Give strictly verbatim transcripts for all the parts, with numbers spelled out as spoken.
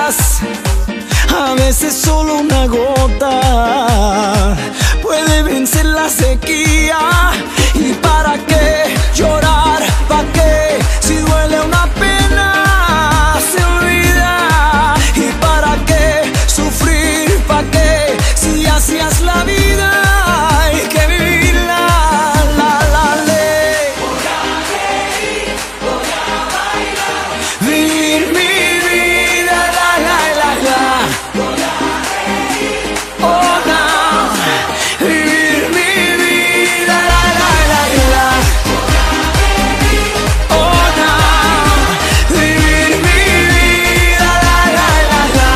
heridas. A veces solo una gota puede vencer la sequía. ¿Y para qué llorar? ¿Para qué? Si duele una pena se olvida. ¿Y para qué sufrir? ¿Para qué? Si hacías la vida hay que vivirla. La, la ley. Voy a reír, voy a bailar, Vivir mi vida, la, la, la, la. voy a reír, Oh, no. Vivir mi vida, la, la, la, la. Oh, no. Vivir mi vida, la, la, la, la.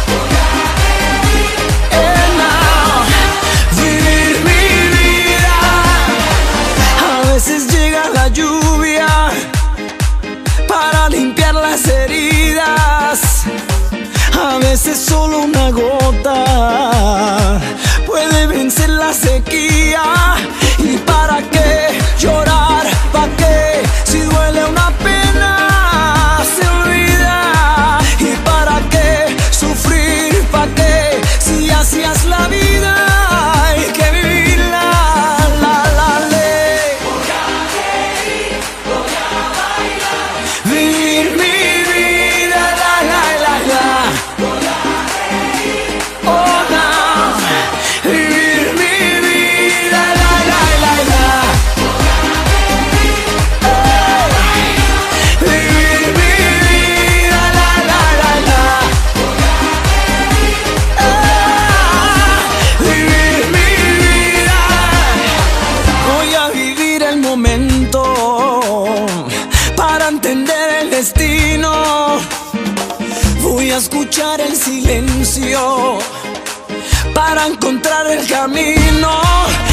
Eh, no. Vivir mi vida. A veces llega la lluvia para limpiar las heridas. A veces solo una gota puede vencer la sequía. ¿Y para qué llorar? ¿Para qué? Si duele una pena se olvida. ¿Y para qué sufrir? ¿Para qué? Si hacías la vida hay que vivirla. La, la ley. voy a reír, voy a bailar, Vivir mi vida, la, la, la, la. voy a reír, Oh, no. Vivir mi vida, la, la, la, la. Ey. Vivir mi vida, la, la, la, la. Ah, vivir mi vida. Voy a vivir el momento para entender el destino. Voy a escuchar el silencio para encontrar el camino.